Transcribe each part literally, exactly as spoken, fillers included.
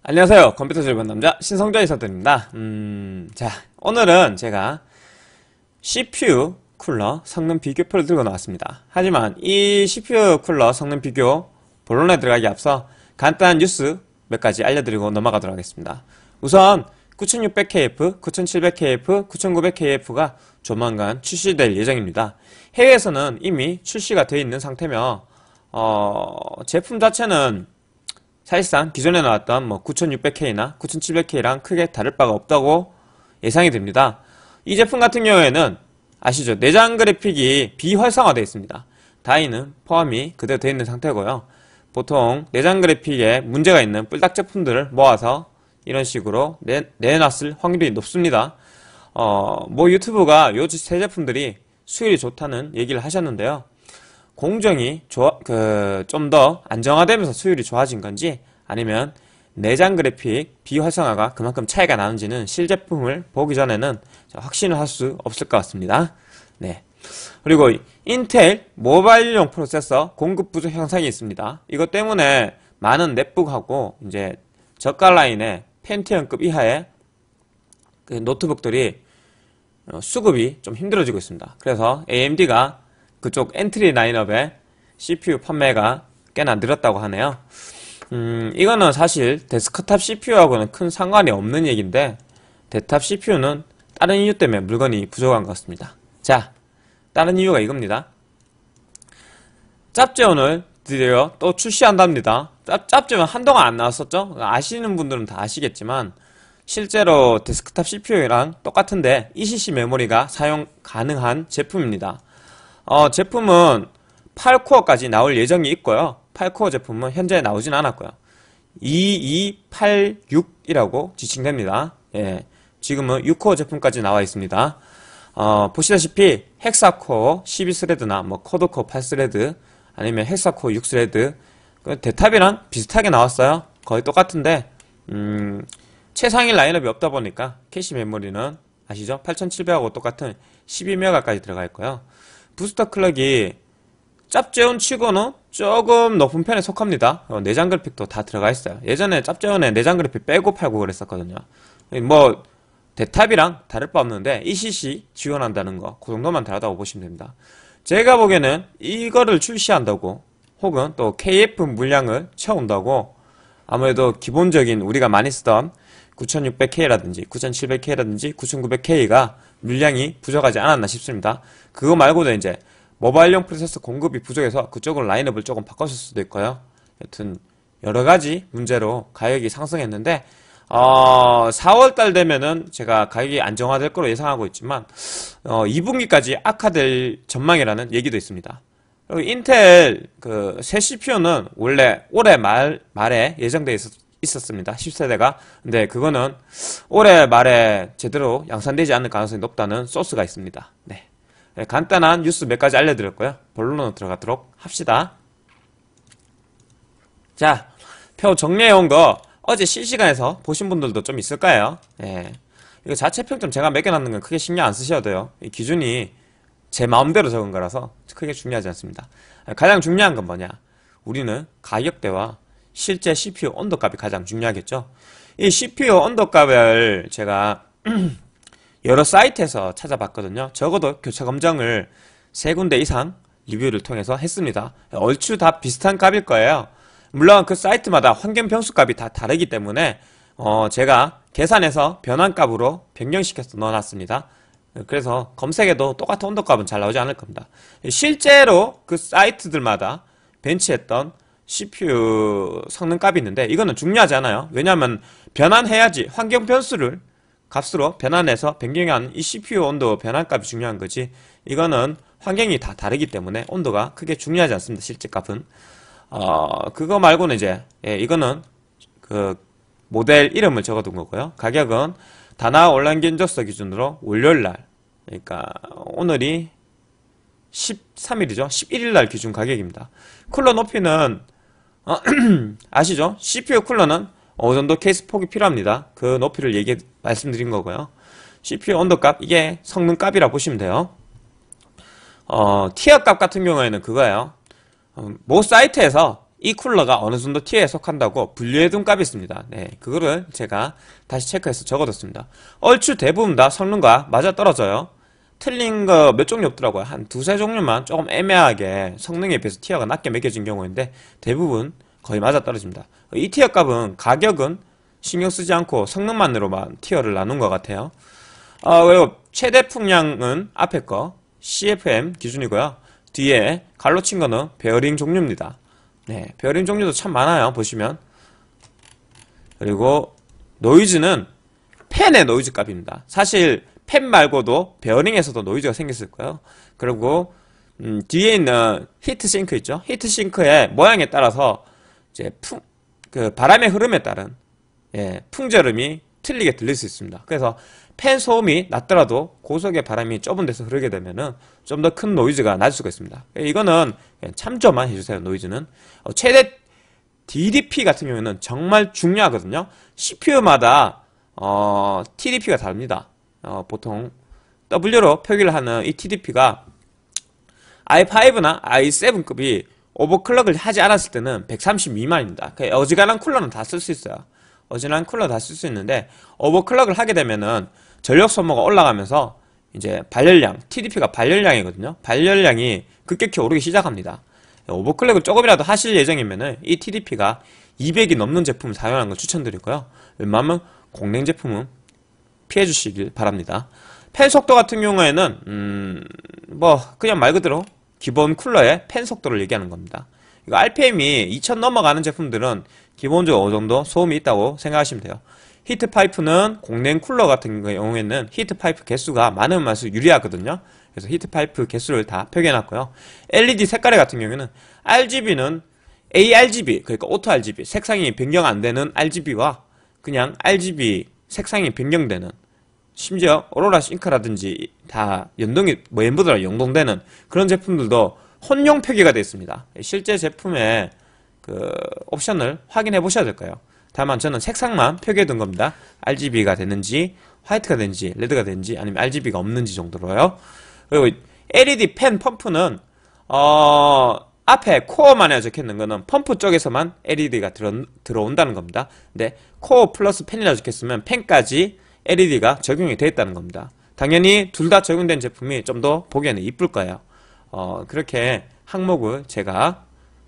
안녕하세요. 컴퓨터 즐거운 남자 신성자 이사드립니다. 음, 자, 오늘은 제가 씨피유 쿨러 성능 비교표를 들고 나왔습니다. 하지만 이 씨피유 쿨러 성능 비교 본론에 들어가기 앞서 간단한 뉴스 몇 가지 알려드리고 넘어가도록 하겠습니다. 우선 구천육백 케이에프, 구천칠백 케이에프, 구천구백 케이에프가 조만간 출시될 예정입니다. 해외에서는 이미 출시가 되어 있는 상태며 어, 제품 자체는 사실상 기존에 나왔던 뭐 구천육백 케이나 구천칠백 케이랑 크게 다를 바가 없다고 예상이 됩니다. 이 제품 같은 경우에는 아시죠? 내장 그래픽이 비활성화되어 있습니다. 다이는 포함이 그대로 되어 있는 상태고요. 보통 내장 그래픽에 문제가 있는 뿔딱 제품들을 모아서 이런 식으로 내, 내놨을 확률이 높습니다. 어, 뭐 유튜브가 요 세 제품들이 수율이 좋다는 얘기를 하셨는데요. 공정이 그, 좀 더 안정화되면서 수율이 좋아진 건지 아니면 내장 그래픽 비활성화가 그만큼 차이가 나는지는 실제품을 보기 전에는 확신을 할 수 없을 것 같습니다. 네. 그리고 인텔 모바일용 프로세서 공급 부족 현상이 있습니다. 이것 때문에 많은 넷북하고 이제 저가 라인의 펜티엄급 이하의 그 노트북들이 수급이 좀 힘들어지고 있습니다. 그래서 에이엠디가 그쪽 엔트리 라인업의 씨피유 판매가 꽤나 늘었다고 하네요. 음, 이거는 사실 데스크탑 씨피유하고는 큰 상관이 없는 얘기인데 데스크탑 씨피유는 다른 이유 때문에 물건이 부족한 것 같습니다. 자, 다른 이유가 이겁니다. 짭제온을 드디어 또 출시한답니다. 짭, 짭제온 한동안 안 나왔었죠? 아시는 분들은 다 아시겠지만 실제로 데스크탑 씨피유랑 똑같은데 이씨씨 메모리가 사용 가능한 제품입니다. 어, 제품은 팔 코어까지 나올 예정이 있고요. 팔 코어 제품은 현재 나오진 않았고요. 이이팔육이라고 지칭됩니다. 예, 지금은 육 코어 제품까지 나와 있습니다. 어, 보시다시피 헥사코어 십이 스레드나 뭐 코드코어 팔 스레드 아니면 헥사코어 육 스레드 대탑이랑 비슷하게 나왔어요. 거의 똑같은데 음, 최상위 라인업이 없다 보니까 캐시 메모리는 아시죠? 팔천칠백하고 똑같은 십이 메가까지 들어가 있고요. 부스터 클럭이 짭제온 치고는 조금 높은 편에 속합니다. 어, 내장 그래픽도 다 들어가 있어요. 예전에 짭제온에 내장 그래픽 빼고 팔고 그랬었거든요. 뭐 대탑이랑 다를 바 없는데 이씨씨 지원한다는 거, 그 정도만 다르다고 보시면 됩니다. 제가 보기에는 이거를 출시한다고 혹은 또 케이에프 물량을 채운다고 아무래도 기본적인 우리가 많이 쓰던 구천육백 케이라든지 구천칠백 케이라든지 구천구백 케이가 물량이 부족하지 않았나 싶습니다. 그거 말고도 이제 모바일용 프로세서 공급이 부족해서 그쪽으로 라인업을 조금 바꿨을 수도 있고요. 여튼 여러가지 문제로 가격이 상승했는데 어, 사월달 되면은 제가 가격이 안정화될 거로 예상하고 있지만 어, 이 분기까지 악화될 전망이라는 얘기도 있습니다. 그리고 인텔 그 새 씨피유는 원래 올해 말, 말에 예정되어 있었, 있었습니다. 십 세대가. 근데 그거는 올해 말에 제대로 양산되지 않을 가능성이 높다는 소스가 있습니다. 네. 네, 간단한 뉴스 몇 가지 알려드렸고요. 본론으로 들어가도록 합시다. 자, 표 정리해온 거 어제 실시간에서 보신 분들도 좀 있을 거예요. 예. 이거 자체 평점 제가 매겨놨는 건 크게 신경 안 쓰셔도 돼요. 이 기준이 제 마음대로 적은 거라서 크게 중요하지 않습니다. 가장 중요한 건 뭐냐? 우리는 가격대와 실제 씨피유 온도값이 가장 중요하겠죠. 이 씨피유 온도값을 제가 여러 사이트에서 찾아봤거든요. 적어도 교차 검정을 세 군데 이상 리뷰를 통해서 했습니다. 얼추 다 비슷한 값일 거예요. 물론 그 사이트마다 환경 변수 값이 다 다르기 때문에 어 제가 계산해서 변환값으로 변경시켜서 넣어놨습니다. 그래서 검색에도 똑같은 온도값은 잘 나오지 않을 겁니다. 실제로 그 사이트들마다 벤치했던 씨피유 성능값이 있는데 이거는 중요하지 않아요. 왜냐하면 변환해야지 환경 변수를 값으로 변환해서 변경한 이 씨피유 온도 변환값이 중요한 거지 이거는 환경이 다 다르기 때문에 온도가 크게 중요하지 않습니다. 실제 값은 어 그거 말고는 이제 예, 이거는 그 모델 이름을 적어둔 거고요. 가격은 다나 온라인 견적서 기준으로 월요일날 그러니까 오늘이 십삼 일이죠. 십일 일날 기준 가격입니다. 쿨러 높이는 어, 아시죠? 씨피유 쿨러는 어느 정도 케이스 폭이 필요합니다. 그 높이를 얘기 말씀드린 거고요. 씨피유 온도값 이게 성능값이라 보시면 돼요. 어, 티어값 같은 경우에는 그거예요. 어, 모 사이트에서 이 쿨러가 어느 정도 티어에 속한다고 분류해둔 값이 있습니다. 네, 그거를 제가 다시 체크해서 적어뒀습니다. 얼추 대부분 다 성능과 맞아떨어져요. 틀린 거 몇 종류 없더라고요. 한 두세 종류만 조금 애매하게 성능에 비해서 티어가 낮게 매겨진 경우인데 대부분 거의 맞아떨어집니다. 이 티어 값은 가격은 신경 쓰지 않고 성능만으로만 티어를 나눈 것 같아요. 어, 그리고 최대 풍량은 앞에 거 씨에프엠 기준이고요. 뒤에 갈로 친 거는 베어링 종류입니다. 네, 베어링 종류도 참 많아요. 보시면. 그리고 노이즈는 팬의 노이즈 값입니다. 사실 팬 말고도 베어링에서도 노이즈가 생겼을 거예요. 그리고 음, 뒤에 있는 히트 싱크 있죠. 히트 싱크의 모양에 따라서 이제 풍, 그 바람의 흐름에 따른 예, 풍절음이 틀리게 들릴 수 있습니다. 그래서 팬 소음이 낮더라도 고속의 바람이 좁은 데서 흐르게 되면은 좀 더 큰 노이즈가 날 수가 있습니다. 이거는 참조만 해주세요. 노이즈는 어, 최대 디디피 같은 경우에는 정말 중요하거든요. 씨피유마다 어, 티디피가 다릅니다. 어, 보통 W로 표기를 하는 이 티디피가 아이 파이브나 아이 세븐급이 오버클럭을 하지 않았을 때는 백삼십 미만입니다. 어지간한 쿨러는 다 쓸 수 있어요. 어지간한 쿨러 다 쓸 수 있는데 오버클럭을 하게 되면은 전력 소모가 올라가면서 이제 발열량, 티디피가 발열량이거든요. 발열량이 급격히 오르기 시작합니다. 오버클럭을 조금이라도 하실 예정이면은 이 티디피가 이백이 넘는 제품을 사용하는 걸 추천드리고요. 웬만하면 공랭 제품은 피해 주시길 바랍니다. 팬 속도 같은 경우에는 음, 뭐 그냥 말 그대로 기본 쿨러의 팬 속도를 얘기하는 겁니다. 이거 알피엠이 이천 넘어가는 제품들은 기본적으로 어느 정도 소음이 있다고 생각하시면 돼요. 히트 파이프는 공랭 쿨러 같은 경우에는 히트 파이프 개수가 많으면 많을수록 유리하거든요. 그래서 히트 파이프 개수를 다 표기해놨고요. 엘이디 색깔 같은 경우에는 알지비는 에이알지비, 그러니까 오토 알지비, 색상이 변경 안 되는 알지비와 그냥 알지비 색상이 변경되는, 심지어 오로라 싱크라든지 다 연동이 뭐 엠보드랑 연동되는 그런 제품들도 혼용 표기가 되어 있습니다. 실제 제품의 그 옵션을 확인해 보셔야 될 거예요. 다만 저는 색상만 표기해 둔 겁니다. 알지비가 되는지 화이트가 되는지 레드가 되는지 아니면 알지비가 없는지 정도로요. 그리고 엘이디 팬 펌프는 어 앞에 코어만에 적혀있는 거는 펌프 쪽에서만 엘이디가 들어, 들어온다는 겁니다. 근데 코어 플러스 팬이라 적혔으면 팬까지 엘이디가 적용이 되어 있다는 겁니다. 당연히 둘 다 적용된 제품이 좀 더 보기에는 이쁠 거예요. 어, 그렇게 항목을 제가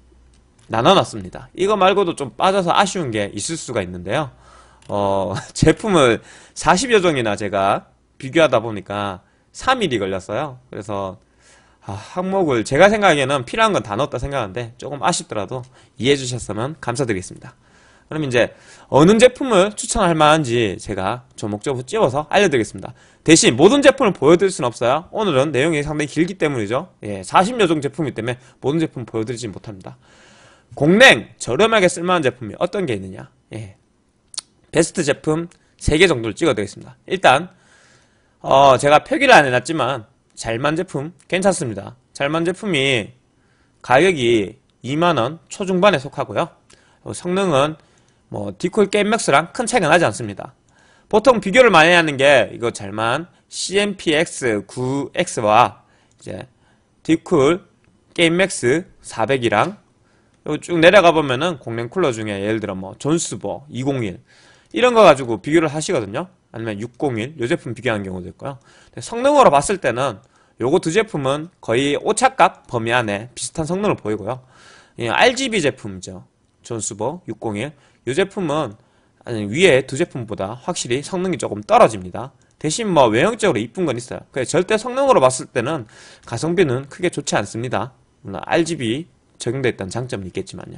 나눠놨습니다. 이거 말고도 좀 빠져서 아쉬운 게 있을 수가 있는데요. 어, 제품을 사십여 종이나 제가 비교하다 보니까 삼 일이 걸렸어요. 그래서 아, 항목을 제가 생각하기에는 필요한 건 다 넣었다 생각하는데 조금 아쉽더라도 이해해 주셨으면 감사드리겠습니다. 그럼 이제 어느 제품을 추천할 만한지 제가 조목조목 찝어서 알려드리겠습니다. 대신 모든 제품을 보여드릴 수는 없어요. 오늘은 내용이 상당히 길기 때문이죠. 예, 사십여 종 제품이기 때문에 모든 제품 보여드리지 못합니다. 공랭 저렴하게 쓸만한 제품이 어떤 게 있느냐. 예, 베스트 제품 세 개 정도를 찍어드리겠습니다. 일단 어, 제가 표기를 안 해놨지만 잘만 제품 괜찮습니다. 잘만 제품이 가격이 이만 원 초중반에 속하고요. 성능은 뭐 디콜 게임맥스랑 큰 차이가 나지 않습니다. 보통 비교를 많이 하는 게 이거 잘만 씨엠피엑스 나인 엑스와 이제 디콜 게임맥스 사백이랑 쭉 내려가 보면은 공랭 쿨러 중에 예를 들어 뭐 존스보 이공일 이런 거 가지고 비교를 하시거든요. 아니면 육공일 요 제품 비교하는 경우도 있고요. 성능으로 봤을 때는 요거 두 제품은 거의 오차값 범위 안에 비슷한 성능을 보이고요. 예, 알지비 제품이죠. 존스보 육공일 요 제품은 위에 두 제품보다 확실히 성능이 조금 떨어집니다. 대신 뭐 외형적으로 이쁜 건 있어요. 그래서 절대 성능으로 봤을 때는 가성비는 크게 좋지 않습니다. 물론 알지비 적용되어 있다는 장점은 있겠지만요.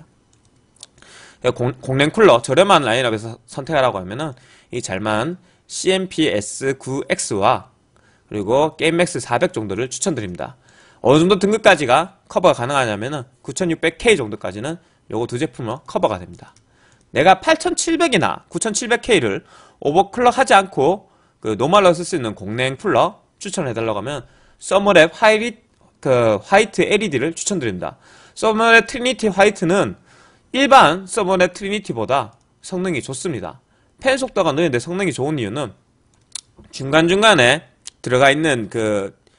공, 공랭 쿨러 저렴한 라인업에서 선택하라고 하면은 이 잘만 씨엠피에스 나인 엑스와 그리고 게임맥스 사백 정도를 추천드립니다. 어느 정도 등급까지가 커버가 가능하냐면은 구천육백 케이 정도까지는 요거 두 제품으로 커버가 됩니다. 내가 팔천칠백이나 구천칠백 케이를 오버클럭 하지 않고 그 노멀로 쓸 수 있는 공랭 쿨러 추천해달라고 하면 서머랩 화이트, 그 화이트 엘이디를 추천드립니다. 서머랩 트리니티 화이트는 일반 서머랩 트리니티보다 성능이 좋습니다. 팬 속도가 느린데 성능이 좋은 이유는 중간중간에 들어가 있는 그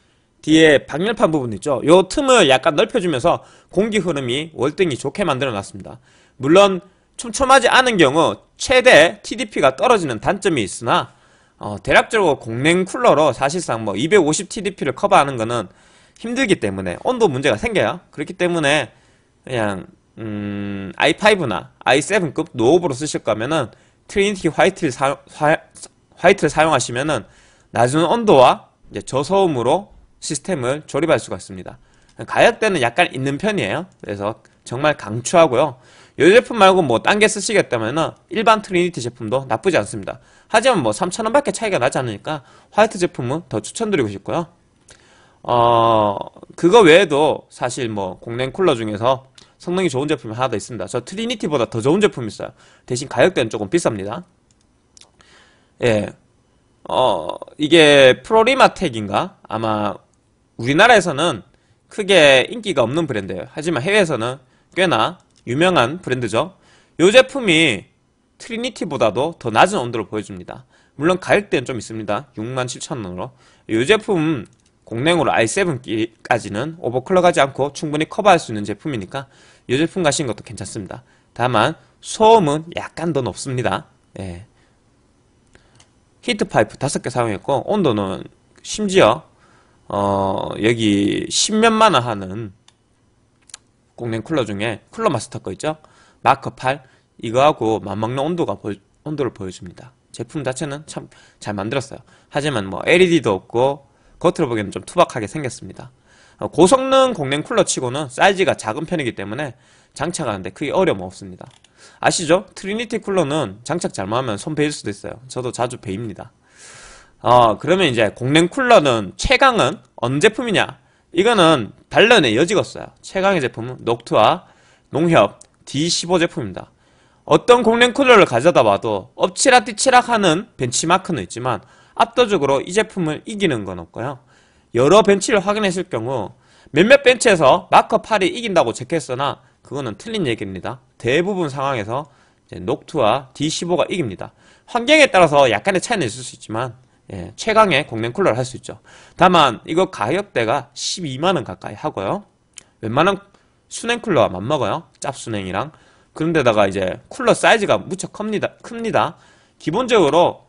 뒤에 방열판 부분 있죠. 요 틈을 약간 넓혀주면서 공기 흐름이 월등히 좋게 만들어 놨습니다. 물론 촘촘하지 않은 경우 최대 티디피가 떨어지는 단점이 있으나 어, 대략적으로 공냉 쿨러로 사실상 뭐 이백오십 티디피를 커버하는 거는 힘들기 때문에 온도 문제가 생겨요. 그렇기 때문에 그냥 음, 아이 파이브나 아이 세븐급 노후브로 쓰실 거면은 트리니티 화이트를, 사, 화, 화이트를 사용하시면은 낮은 온도와 이제 저소음으로 시스템을 조립할 수가 있습니다. 가격대는 약간 있는 편이에요. 그래서 정말 강추하고요. 이 제품 말고 뭐 딴 게 쓰시겠다면은 일반 트리니티 제품도 나쁘지 않습니다. 하지만 뭐 삼천 원밖에 차이가 나지 않으니까 화이트 제품은 더 추천드리고 싶고요. 어, 그거 외에도 사실 뭐 공랭 쿨러 중에서 성능이 좋은 제품이 하나 더 있습니다. 저 트리니티보다 더 좋은 제품이 있어요. 대신 가격대는 조금 비쌉니다. 예. 어, 이게 프로리마텍인가? 아마 우리나라에서는 크게 인기가 없는 브랜드예요. 하지만 해외에서는 꽤나 유명한 브랜드죠. 이 제품이 트리니티보다도 더 낮은 온도를 보여줍니다. 물론 가격대는 좀 있습니다. 육만 칠천 원으로. 이 제품 공랭으로 아이 세븐까지는 오버클럭하지 않고 충분히 커버할 수 있는 제품이니까 이 제품 가시는 것도 괜찮습니다. 다만 소음은 약간 더 높습니다. 예. 히트파이프 다섯 개 사용했고 온도는 심지어 어 여기 십몇만 원 하는 공랭 쿨러 중에 쿨러 마스터 거 있죠? 마크 팔 이거하고 맞먹는 온도가 보여, 온도를 보여줍니다. 제품 자체는 참 잘 만들었어요. 하지만 뭐 엘이디도 없고 겉으로 보기에는 좀 투박하게 생겼습니다. 어, 고성능 공랭 쿨러 치고는 사이즈가 작은 편이기 때문에 장착하는데 크게 어려움 없습니다. 아시죠? 트리니티 쿨러는 장착 잘못하면 손 베일 수도 있어요. 저도 자주 베입니다. 어, 그러면 이제 공랭 쿨러는 최강은 어느 제품이냐? 이거는 반론의 여지가 없어요. 최강의 제품은 녹투와 농협 디 십오 제품입니다. 어떤 공랭 쿨러를 가져다 봐도 엎치락뒤치락 하는 벤치마크는 있지만 압도적으로 이 제품을 이기는 건 없고요. 여러 벤치를 확인했을 경우 몇몇 벤치에서 마커 팔이 이긴다고 적혔으나 그거는 틀린 얘기입니다. 대부분 상황에서 이제 녹투와 디 십오가 이깁니다. 환경에 따라서 약간의 차이는 있을 수 있지만 예, 최강의 공랭 쿨러를 할 수 있죠. 다만 이거 가격대가 십이만 원 가까이 하고요. 웬만한 수냉 쿨러와 맞먹어요. 짭수냉이랑. 그런데다가 이제 쿨러 사이즈가 무척 큽니다. 큽니다. 기본적으로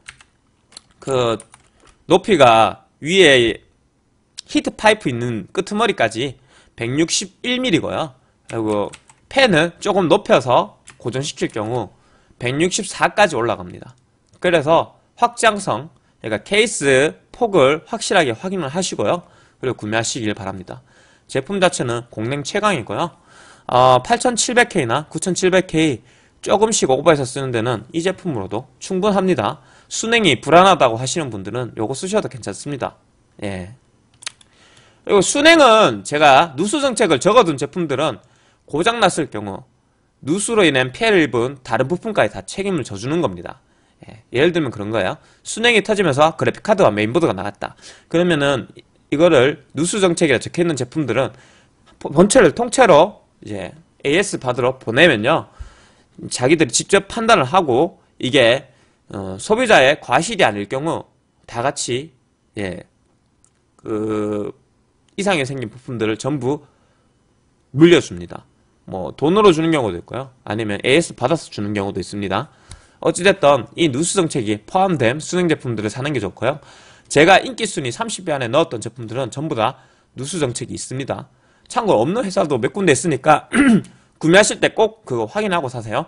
그 높이가 위에 히트 파이프 있는 끄트머리까지 백육십일 밀리미터고요. 그리고 팬을 조금 높여서 고정시킬 경우 백육십사까지 올라갑니다. 그래서 확장성, 그러니까 케이스 폭을 확실하게 확인을 하시고요. 그리고 구매하시길 바랍니다. 제품 자체는 공랭 최강이고요. 어, 팔천칠백 케이나 구천칠백 케이 조금씩 오버해서 쓰는 데는 이 제품으로도 충분합니다. 수냉이 불안하다고 하시는 분들은 요거 쓰셔도 괜찮습니다. 예. 그리고 수냉은 제가 누수 정책을 적어둔 제품들은 고장났을 경우 누수로 인한 피해를 입은 다른 부품까지 다 책임을 져주는 겁니다. 예. 예를 들면 그런 거예요. 수냉이 터지면서 그래픽카드와 메인보드가 나갔다. 그러면은 이거를 누수 정책이라 적혀있는 제품들은 본체를 통째로 이제 에이에스 받으러 보내면요, 자기들이 직접 판단을 하고 이게 어, 소비자의 과실이 아닐 경우 다 같이 예, 그 이상이 생긴 부품들을 전부 물려줍니다. 뭐 돈으로 주는 경우도 있고요, 아니면 에이에스 받아서 주는 경우도 있습니다. 어찌됐든 이 누수 정책이 포함된 수냉 제품들을 사는 게 좋고요. 제가 인기순위 삼십 위 안에 넣었던 제품들은 전부 다 누수 정책이 있습니다. 참고로 없는 회사도 몇 군데 있으니까 구매하실 때 꼭 그거 확인하고 사세요.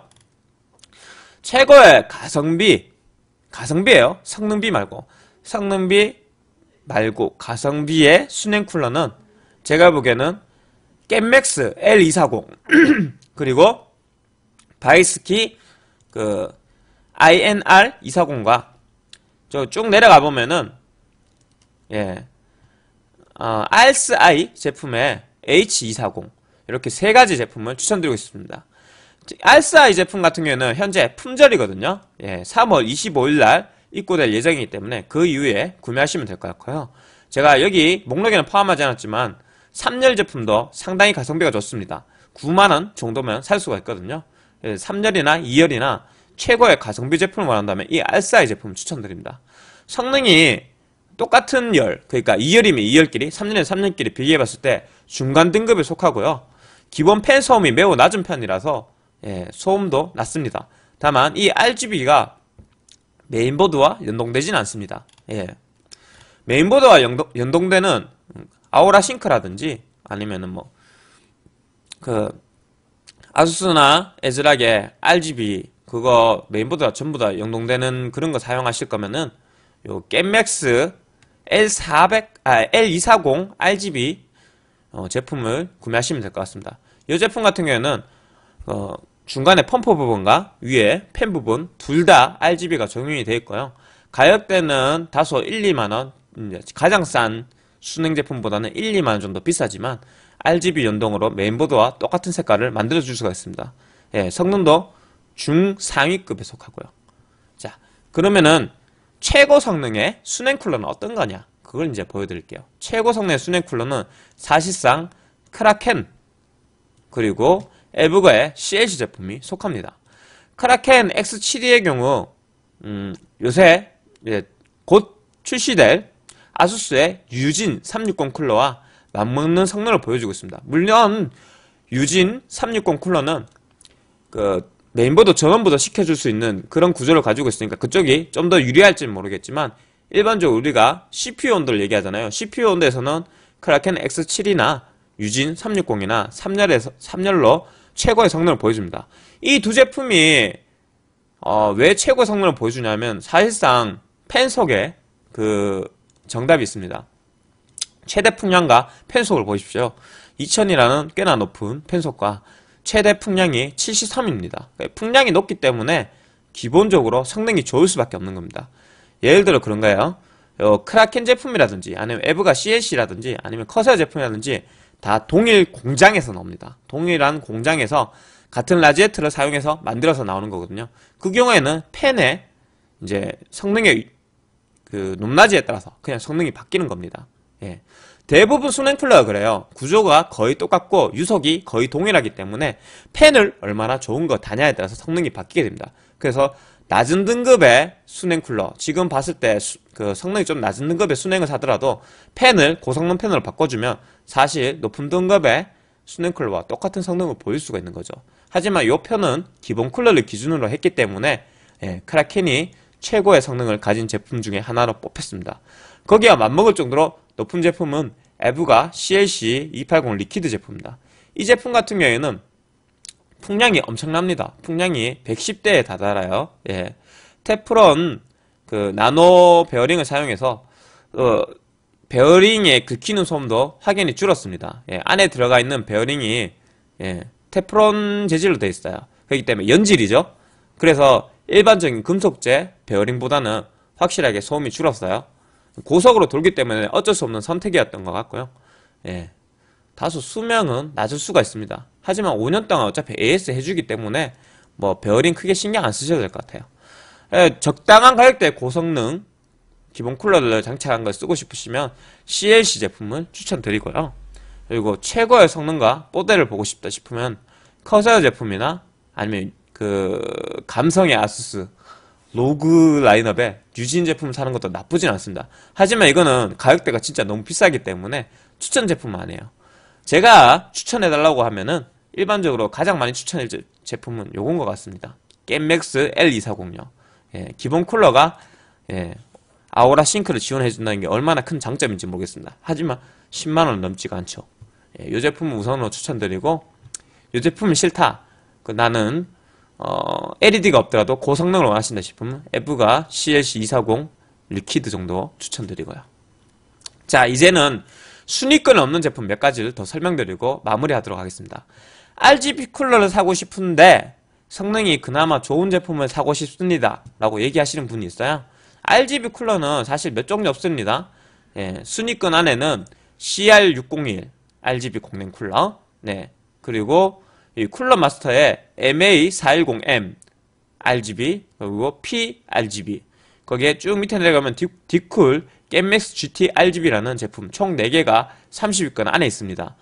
최고의 가성비, 가성비예요. 성능비 말고. 성능비 말고 가성비의 수냉 쿨러는 제가 보기에는 겜맥스 엘 이백사십 그리고 바이스키 그 아이엔알 이백사십과 저 쭉 내려가 보면은 예, 어, 알스아이 제품의 에이치 이백사십 이렇게 세 가지 제품을 추천드리고 있습니다. 알스아이 제품 같은 경우에는 현재 품절이거든요. 예, 삼월 이십오일 날 입고될 예정이기 때문에 그 이후에 구매하시면 될 것 같고요. 제가 여기 목록에는 포함하지 않았지만 삼 열 제품도 상당히 가성비가 좋습니다. 구만 원 정도면 살 수가 있거든요. 예, 삼 열이나 이 열이나 최고의 가성비 제품을 원한다면 이 알스아이 제품 추천드립니다. 성능이 똑같은 열, 그러니까 이 열이면 이 열끼리, 삼 열이면 삼 열끼리 비교해봤을 때 중간 등급에 속하고요. 기본 팬 소음이 매우 낮은 편이라서 예, 소음도 낮습니다. 다만 이 알지비가 메인보드와 연동되지는 않습니다. 예. 메인보드와 연동, 연동되는 아우라 싱크라든지 아니면은 뭐 그 아수스나 에즈락의 알지비 그거 메인보드가 전부 다 연동되는 그런 거 사용하실 거면은 요 겜맥스 엘 사백, 아, 엘 이백사십 알지비 어, 제품을 구매하시면 될 것 같습니다. 이 제품 같은 경우에는 어, 중간에 펌프 부분과 위에 팬 부분 둘 다 알지비가 적용이 되어 있고요. 가격대는 다소 일, 이만 원, 가장 싼 순행 제품보다는 일, 이만 원 정도 비싸지만 알지비 연동으로 메인보드와 똑같은 색깔을 만들어 줄 수가 있습니다. 예, 성능도 중상위급에 속하고요. 자, 그러면은 최고 성능의 순행 쿨러는 어떤 거냐? 그걸 이제 보여드릴게요. 최고 성능의 순행 쿨러는 사실상 크라켄 그리고 에브거의 씨엘씨 제품이 속합니다. 크라켄 엑스 칠십이의 경우 음, 요새 예, 곧 출시될 아수스의 유진 삼백육십 쿨러와 맞먹는 성능을 보여주고 있습니다. 물론 유진 삼백육십 쿨러는 그 메인보드 전원부터 시켜줄 수 있는 그런 구조를 가지고 있으니까 그쪽이 좀 더 유리할지는 모르겠지만 일반적으로 우리가 씨피유 온도를 얘기하잖아요. 씨피유 온도에서는 크라켄 엑스 칠이나 유진 삼백육십이나 삼 열에서 삼 열로 최고의 성능을 보여줍니다. 이 두 제품이 어, 왜 최고의 성능을 보여주냐면 사실상 팬 속에 그 정답이 있습니다. 최대 풍량과 팬속을 보십시오. 이천이라는 꽤나 높은 팬속과 최대 풍량이 칠십삼입니다. 풍량이 높기 때문에 기본적으로 성능이 좋을 수밖에 없는 겁니다. 예를 들어 그런 거예요. 어, 크라켄 제품이라든지 아니면 에브가 씨엘씨라든지 아니면 커세어 제품이라든지 다 동일 공장에서 나옵니다. 동일한 공장에서 같은 라지에트를 사용해서 만들어서 나오는 거거든요. 그 경우에는 팬의 이제 성능의 그 높낮이에 따라서 그냥 성능이 바뀌는 겁니다. 예. 대부분 순행 쿨러가 그래요. 구조가 거의 똑같고 유속이 거의 동일하기 때문에 팬을 얼마나 좋은 거 다냐에 따라서 성능이 바뀌게 됩니다. 그래서 낮은 등급의 순행 쿨러, 지금 봤을 때 그 성능이 좀 낮은 등급의 순행을 사더라도 팬을 고성능 팬으로 바꿔주면 사실 높은 등급의 순행 쿨러와 똑같은 성능을 보일 수가 있는 거죠. 하지만 이 편은 기본 쿨러를 기준으로 했기 때문에 예, 크라켄이 최고의 성능을 가진 제품 중에 하나로 뽑혔습니다. 거기와 맞먹을 정도로 높은 제품은 에브가 씨엘씨 이백팔십 리퀴드 제품입니다. 이 제품 같은 경우에는 풍량이 엄청납니다. 풍량이 백십 대에 다다라요. 예. 테프론 그 나노 베어링을 사용해서 어, 베어링에 긁히는 소음도 확연히 줄었습니다. 예. 안에 들어가 있는 베어링이 예, 테프론 재질로 되어 있어요. 그렇기 때문에 연질이죠. 그래서 일반적인 금속재 베어링보다는 확실하게 소음이 줄었어요. 고속으로 돌기 때문에 어쩔 수 없는 선택이었던 것 같고요. 예. 다소 수명은 낮을 수가 있습니다. 하지만 오 년 동안 어차피 에이에스 해주기 때문에 뭐 베어링 크게 신경 안 쓰셔도 될 것 같아요. 예, 적당한 가격대의 고성능 기본 쿨러를 장착한 걸 쓰고 싶으시면 씨엘씨 제품을 추천드리고요. 그리고 최고의 성능과 뽀대를 보고 싶다 싶으면 커세어 제품이나 아니면 그 감성의 아수스 로그 라인업에 유진 제품 사는 것도 나쁘진 않습니다. 하지만 이거는 가격대가 진짜 너무 비싸기 때문에 추천 제품은 아니에요. 제가 추천해달라고 하면은 일반적으로 가장 많이 추천할 제품은 요건 것 같습니다. 겜맥스 엘 이백사십요. 예, 기본 쿨러가 예, 아우라 싱크를 지원해준다는 게 얼마나 큰 장점인지 모르겠습니다. 하지만 십만 원 넘지가 않죠. 예, 이 제품은 우선으로 추천드리고 이 제품이 싫다. 그 나는 어, 엘이디가 없더라도 고성능을 원하신다 싶으면 에브가 씨엘씨 이백사십 리퀴드 정도 추천드리고요. 자, 이제는 순위권 없는 제품 몇 가지를 더 설명드리고 마무리하도록 하겠습니다. 알지비 쿨러를 사고 싶은데 성능이 그나마 좋은 제품을 사고 싶습니다 라고 얘기하시는 분이 있어요. 알지비 쿨러는 사실 몇 종류 없습니다. 예, 순위권 안에는 씨알 육공일 알지비 공랭 쿨러, 네, 그리고 이 쿨러 마스터의 엠에이 사백십 엠 알지비 그리고 피 알지비 거기에 쭉 밑에 내려가면 디, 디쿨 겜맥스 지티 알지비라는 제품 총 네 개가 삼십 위권 안에 있습니다.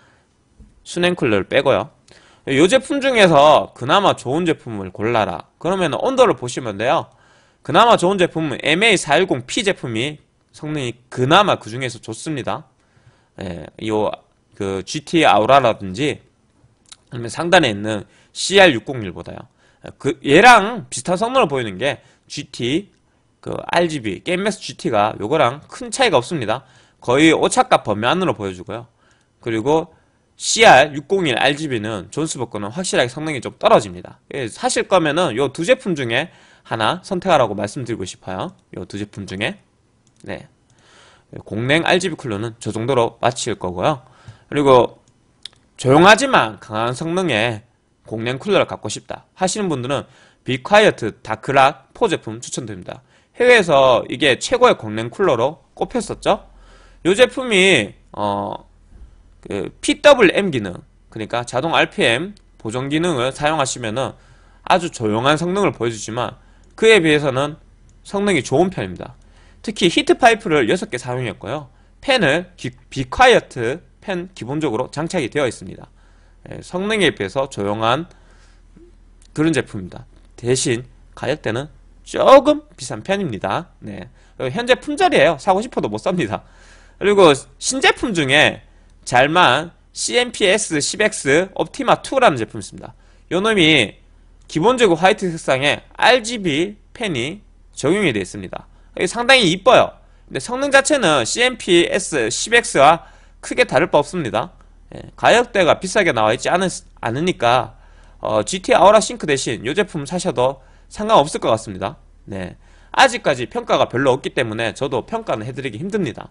순행 쿨러를 빼고요. 이 제품 중에서 그나마 좋은 제품을 골라라. 그러면 온도를 보시면 돼요. 그나마 좋은 제품은 엠에이 사백십 피 제품이 성능이 그나마 그 중에서 좋습니다. 예, 요, 그, 지티 아우라라든지, 아니면 상단에 있는 씨알 육공일보다요. 그, 얘랑 비슷한 성능을 보이는 게, 지티, 그, 알지비, 게임맥스 지티가 요거랑 큰 차이가 없습니다. 거의 오차값 범위 안으로 보여주고요. 그리고, 씨알 육공일 알지비는 존스버 거는 확실하게 성능이 좀 떨어집니다. 예, 사실 거면은 요 두 제품 중에 하나 선택하라고 말씀드리고 싶어요. 요 두 제품 중에. 네. 공랭 알지비 쿨러는 저 정도로 마칠 거고요. 그리고 조용하지만 강한 성능의 공랭 쿨러를 갖고 싶다 하시는 분들은 비콰이어트 다크락 사 제품 추천드립니다. 해외에서 이게 최고의 공랭 쿨러로 꼽혔었죠. 이 제품이 어, 그 피더블유엠 기능, 그러니까 자동 알피엠 보정 기능을 사용하시면은 아주 조용한 성능을 보여주지만 그에 비해서는 성능이 좋은 편입니다. 특히 히트 파이프를 여섯 개 사용했고요. 팬을 비콰이어트 팬 기본적으로 장착이 되어 있습니다. 예, 성능에 비해서 조용한 그런 제품입니다. 대신 가격대는 조금 비싼 편입니다. 네. 현재 품절이에요. 사고 싶어도 못 삽니다. 그리고 신제품 중에 잘만 씨엠피에스 십 엑스 옵티마 이라는 제품이 있습니다. 요 놈이 기본적으로 화이트 색상에 알지비 팬이 적용이 되어 있습니다. 상당히 이뻐요. 근데 성능 자체는 씨엠피에스 십 엑스와 크게 다를 바 없습니다. 예, 가격대가 비싸게 나와있지 않으, 않으니까 어, 지티 아우라 싱크 대신 이 제품 사셔도 상관없을 것 같습니다. 네, 아직까지 평가가 별로 없기 때문에 저도 평가는 해드리기 힘듭니다.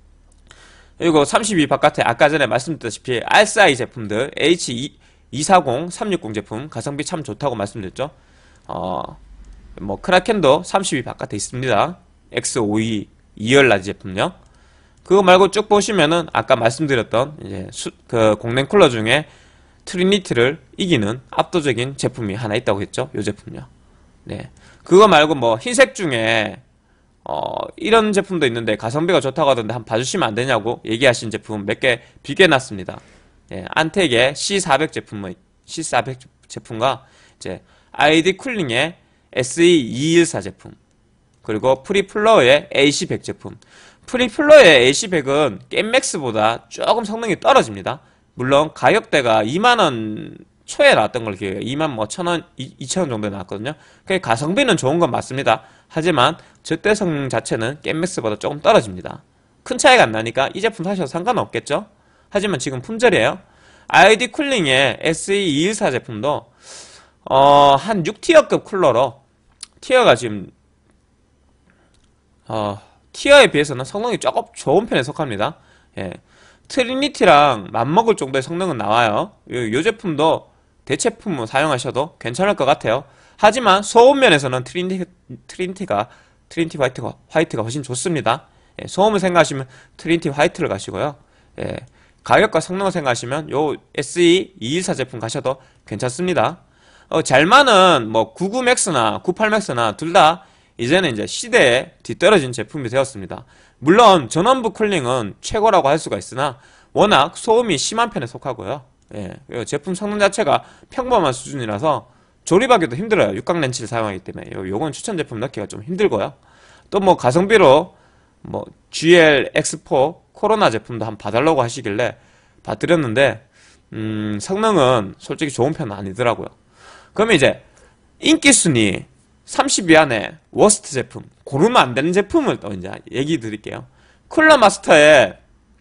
그리고 삼십이 바깥에 아까 전에 말씀드렸다시피 알에스아이 제품들 에이치 이사공, 삼백육십 제품 가성비 참 좋다고 말씀드렸죠. 어, 뭐 크라켄도 삼십이 바깥에 있습니다. 엑스 오십이 이열라지 제품요. 그거 말고 쭉 보시면은 아까 말씀드렸던 이제 수, 그 공랭 쿨러 중에 트리니티를 이기는 압도적인 제품이 하나 있다고 했죠. 요 제품요. 네. 그거 말고 뭐 흰색 중에 어 이런 제품도 있는데 가성비가 좋다고 하던데 한번 봐주시면 안 되냐고 얘기하신 제품 몇 개 비교해놨습니다. 예, 안텍의 씨 사백 제품의 씨 사백 제품과 이제 아이디 쿨링의 에스이 이백십사 제품, 그리고 프리플로어의 에이씨 백 제품. 프리플로어의 에이씨 백은 게임맥스보다 조금 성능이 떨어집니다. 물론 가격대가 이만 원 초에 나왔던 걸 기억해요. 이만 뭐 천 원, 이천 원 정도에 나왔거든요. 그 가성비는 좋은 건 맞습니다. 하지만 절대 성능 자체는 게임맥스보다 조금 떨어집니다. 큰 차이가 안 나니까 이 제품 사셔도 상관없겠죠? 하지만 지금 품절이에요. 아이디 쿨링의 에스이 이백십사 제품도 어, 한 육 티어급 쿨러로 티어가 지금 어, 티어에 비해서는 성능이 조금 좋은 편에 속합니다. 예. 트리니티랑 맞먹을 정도의 성능은 나와요. 이 제품도 대체품으로 사용하셔도 괜찮을 것 같아요. 하지만 소음 면에서는 트리니티, 트리니티가 트리니티 화이트가, 화이트가 훨씬 좋습니다. 예. 소음을 생각하시면 트리니티 화이트를 가시고요. 예. 가격과 성능을 생각하시면 요 에스이 이백십사 제품 가셔도 괜찮습니다. 어, 잘만은 뭐 구십구 맥스나 구십팔 맥스나 둘 다 이제는 이제 시대에 뒤떨어진 제품이 되었습니다. 물론 전원부 쿨링은 최고라고 할 수가 있으나 워낙 소음이 심한 편에 속하고요. 예, 제품 성능 자체가 평범한 수준이라서 조립하기도 힘들어요. 육각 렌치를 사용하기 때문에 요, 요건 추천 제품 넣기가 좀 힘들고요. 또 뭐 가성비로 뭐 지엘 엑스 사 코로나 제품도 한번 봐달라고 하시길래 봐드렸는데 음, 성능은 솔직히 좋은 편은 아니더라고요. 그러면 이제 인기순위 삼십 위 안에 워스트 제품, 고르면 안 되는 제품을 또 이제 얘기 드릴게요. 쿨러 마스터의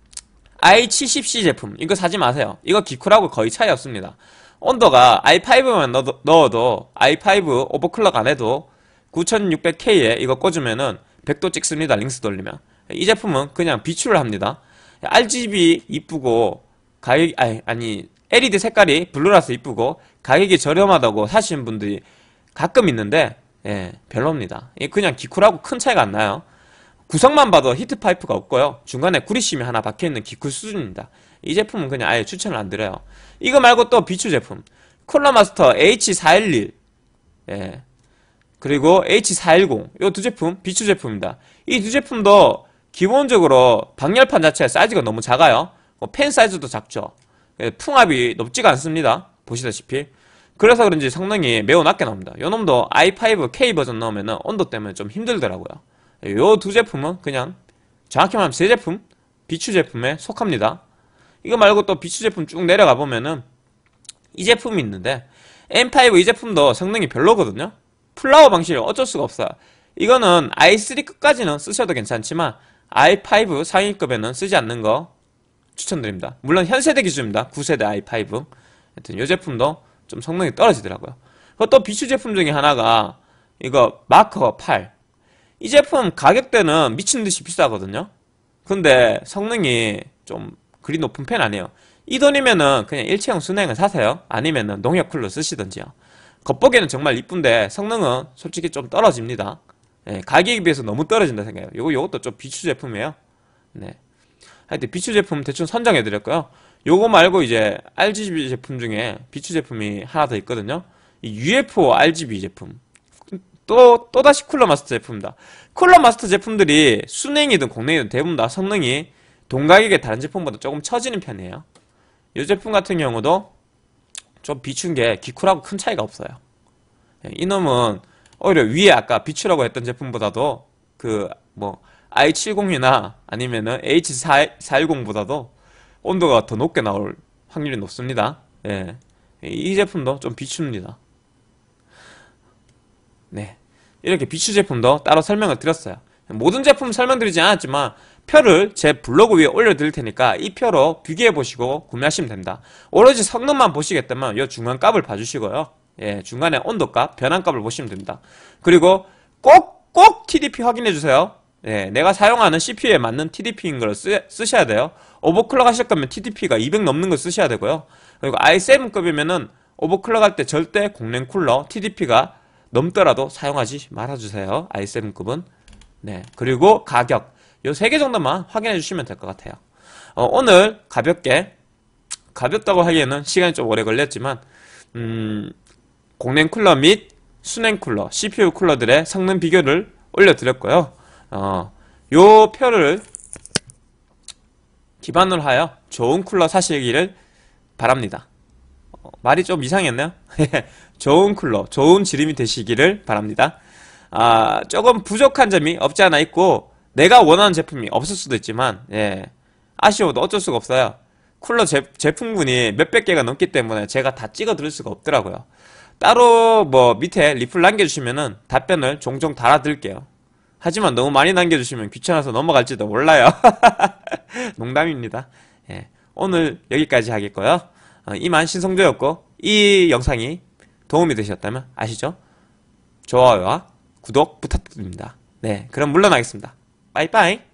아이 칠십 씨 제품, 이거 사지 마세요. 이거 기쿨하고 거의 차이 없습니다. 온도가 아이 파이브만 넣어도, 넣어도 아이 파이브 오버클럭 안 해도 구천육백 케이에 이거 꽂으면은 백 도 찍습니다. 링스 돌리면. 이 제품은 그냥 비추를 합니다. 알지비 이쁘고 가격 아니, 아니 엘이디 색깔이 블루라서 이쁘고 가격이 저렴하다고 사시는 분들이 가끔 있는데 예, 별로입니다. 그냥 기쿨하고 큰 차이가 안 나요. 구성만 봐도 히트 파이프가 없고요. 중간에 구리심이 하나 박혀있는 기쿨 수준입니다. 이 제품은 그냥 아예 추천을 안 드려요. 이거 말고 또 비추 제품 쿨러마스터 에이치 사백십일 예, 그리고 에이치 사백십 이 두 제품 비추 제품입니다. 이 두 제품도 기본적으로 방열판 자체 사이즈가 너무 작아요. 펜 사이즈도 작죠. 풍압이 높지가 않습니다. 보시다시피. 그래서 그런지 성능이 매우 낮게 나옵니다. 요놈도 아이 파이브 케이 버전 넣으면 온도 때문에 좀 힘들더라고요. 요 두 제품은 그냥 정확히 말하면 세 제품, 비추 제품에 속합니다. 이거 말고 또 비추 제품 쭉 내려가 보면은 이 제품이 있는데 엠 파이브 이 제품도 성능이 별로거든요. 플라워 방식이 어쩔 수가 없어요. 이거는 아이 쓰리 끝까지는 쓰셔도 괜찮지만 아이 파이브 상위급에는 쓰지 않는 거 추천드립니다. 물론 현세대 기준입니다. 구 세대 아이 파이브. 하여튼 이 제품도 좀 성능이 떨어지더라고요. 또 비추 제품 중에 하나가 이거 마커 팔. 이 제품 가격대는 미친듯이 비싸거든요. 근데 성능이 좀 그리 높은 편 아니에요. 이 돈이면은 그냥 일체형 순행을 사세요. 아니면은 농협 쿨러 쓰시던지요. 겉보기에는 정말 이쁜데 성능은 솔직히 좀 떨어집니다. 예, 가격에 비해서 너무 떨어진다 생각해요. 요거, 요것도 좀 비추 제품이에요. 네. 하여튼 비추 제품 대충 선정해드렸고요. 요거 말고 이제 알지비 제품 중에 비추 제품이 하나 더 있거든요. 이 유에프오 알지비 제품. 또, 또다시 쿨러 마스터 제품입니다. 쿨러 마스터 제품들이 순행이든 공랭이든 대부분 다 성능이 동가격의 다른 제품보다 조금 처지는 편이에요. 이 제품 같은 경우도 좀 비춘 게 기쿨하고 큰 차이가 없어요. 이놈은 오히려 위에 아까 비추라고 했던 제품보다도 그 뭐 아이 칠십이나 아니면은 에이치 사백십보다도 온도가 더 높게 나올 확률이 높습니다. 예. 이 제품도 좀 비춥니다. 네. 이렇게 비추 제품도 따로 설명을 드렸어요. 모든 제품 설명드리지 않았지만 표를 제 블로그 위에 올려드릴 테니까 이 표로 비교해보시고 구매하시면 됩니다. 오로지 성능만 보시겠다면 이 중간값을 봐주시고요. 예, 중간에 온도값, 변환값을 보시면 됩니다. 그리고 꼭, 꼭 티디피 확인해주세요. 예, 내가 사용하는 씨피유에 맞는 티디피인 걸 쓰, 쓰셔야 돼요. 오버클럭 하실 거면 티디피가 이백 넘는 걸 쓰셔야 되고요. 그리고 아이 세븐급이면은 오버클럭 할 때 절대 공랭 쿨러 티디피가 넘더라도 사용하지 말아주세요. 아이 세븐급은. 네. 그리고 가격. 요 세 개 정도만 확인해 주시면 될 것 같아요. 어, 오늘 가볍게, 가볍다고 하기에는 시간이 좀 오래 걸렸지만, 음, 공랭 쿨러 및 순행 쿨러, 씨피유 쿨러들의 성능 비교를 올려드렸고요. 어, 요 표를 기반으로 하여 좋은 쿨러 사시기를 바랍니다. 어, 말이 좀 이상했나요? 좋은 쿨러, 좋은 지름이 되시기를 바랍니다. 아, 조금 부족한 점이 없지 않아 있고 내가 원하는 제품이 없을 수도 있지만 예, 아쉬워도 어쩔 수가 없어요. 쿨러 제, 제품군이 몇백 개가 넘기 때문에 제가 다 찍어 드릴 수가 없더라고요. 따로 뭐 밑에 리플 남겨주시면은 답변을 종종 달아드릴게요. 하지만 너무 많이 남겨주시면 귀찮아서 넘어갈지도 몰라요. 농담입니다. 예, 오늘 여기까지 하겠고요. 어, 이만 신성조였고 이 영상이 도움이 되셨다면 아시죠? 좋아요와 구독 부탁드립니다. 네, 그럼 물러나겠습니다. 빠이빠이.